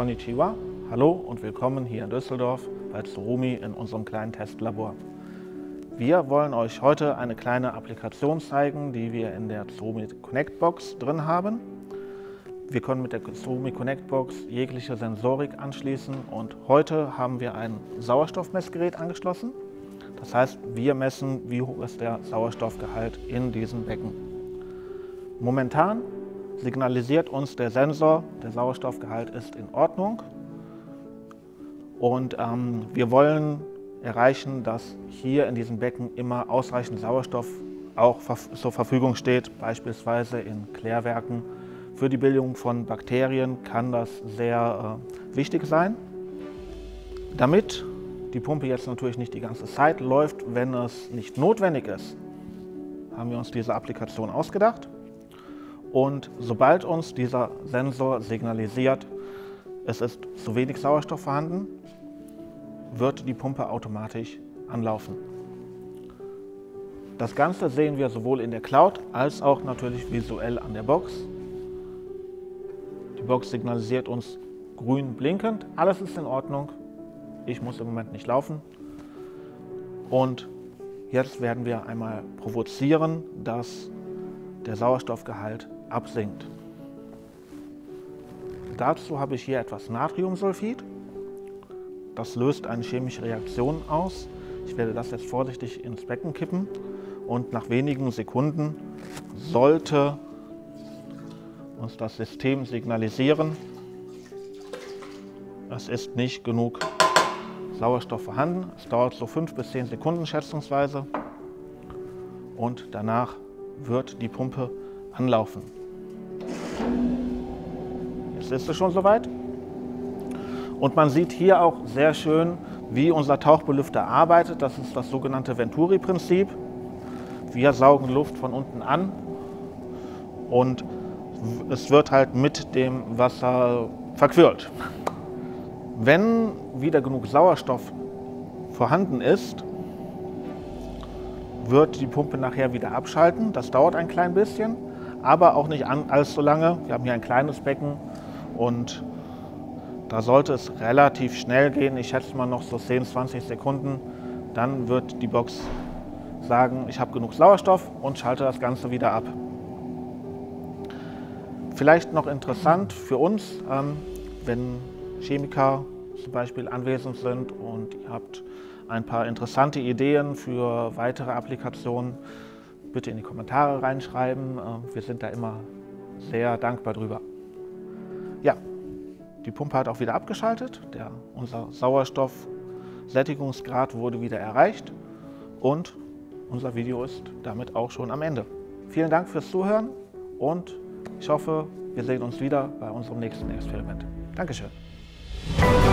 Konnichiwa, hallo und willkommen hier in Düsseldorf bei Tsurumi in unserem kleinen Testlabor. Wir wollen euch heute eine kleine Applikation zeigen, die wir in der Tsurumi Connect Box drin haben. Wir können mit der Tsurumi Connect Box jegliche Sensorik anschließen und heute haben wir ein Sauerstoffmessgerät angeschlossen. Das heißt, wir messen, wie hoch ist der Sauerstoffgehalt in diesem Becken. Momentan signalisiert uns der Sensor, der Sauerstoffgehalt ist in Ordnung. Und wir wollen erreichen, dass hier in diesem Becken immer ausreichend Sauerstoff auch zur Verfügung steht, beispielsweise in Klärwerken. Für die Bildung von Bakterien kann das sehr wichtig sein. Damit die Pumpe jetzt natürlich nicht die ganze Zeit läuft, wenn es nicht notwendig ist, haben wir uns diese Applikation ausgedacht. Und sobald uns dieser Sensor signalisiert, es ist zu wenig Sauerstoff vorhanden, wird die Pumpe automatisch anlaufen. Das Ganze sehen wir sowohl in der Cloud als auch natürlich visuell an der Box. Die Box signalisiert uns grün blinkend, alles ist in Ordnung. Ich muss im Moment nicht laufen. Und jetzt werden wir einmal provozieren, dass der Sauerstoffgehalt absinkt. Dazu habe ich hier etwas Natriumsulfid. Das löst eine chemische Reaktion aus. Ich werde das jetzt vorsichtig ins Becken kippen und nach wenigen Sekunden sollte uns das System signalisieren, es ist nicht genug Sauerstoff vorhanden. Es dauert so 5 bis 10 Sekunden schätzungsweise und danach wird die Pumpe anlaufen. Jetzt ist es schon soweit. Und man sieht hier auch sehr schön, wie unser Tauchbelüfter arbeitet. Das ist das sogenannte Venturi-Prinzip. Wir saugen Luft von unten an und es wird halt mit dem Wasser verquirlt. Wenn wieder genug Sauerstoff vorhanden ist, wird die Pumpe nachher wieder abschalten. Das dauert ein klein bisschen, aber auch nicht allzu lange. Wir haben hier ein kleines Becken und da sollte es relativ schnell gehen. Ich schätze mal noch so 10-20 Sekunden. Dann wird die Box sagen, ich habe genug Sauerstoff und schalte das Ganze wieder ab. Vielleicht noch interessant für uns, wenn Chemiker zum Beispiel anwesend sind und ihr habt ein paar interessante Ideen für weitere Applikationen, bitte in die Kommentare reinschreiben. Wir sind da immer sehr dankbar drüber. Ja, die Pumpe hat auch wieder abgeschaltet. Unser Sauerstoffsättigungsgrad wurde wieder erreicht und unser Video ist damit auch schon am Ende. Vielen Dank fürs Zuhören und ich hoffe, wir sehen uns wieder bei unserem nächsten Experiment. Dankeschön.